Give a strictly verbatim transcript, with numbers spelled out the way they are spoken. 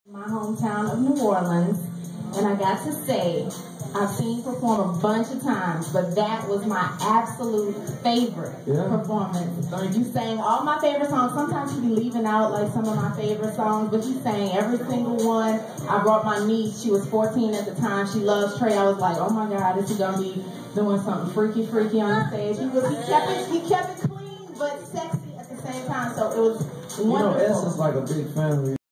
My hometown of New Orleans, and I got to say, I've seen you perform a bunch of times, but that was my absolute favorite yeah. performance. You sang all my favorite songs. Sometimes you be leaving out like some of my favorite songs, but you sang every single one. I brought my niece. She was fourteen at the time. She loves Trey. I was like, oh my God, is he gonna be doing something freaky, freaky on the stage? He was. He kept it. He kept it clean, but sexy at the same time. So it was wonderful. You know, S is like a big family.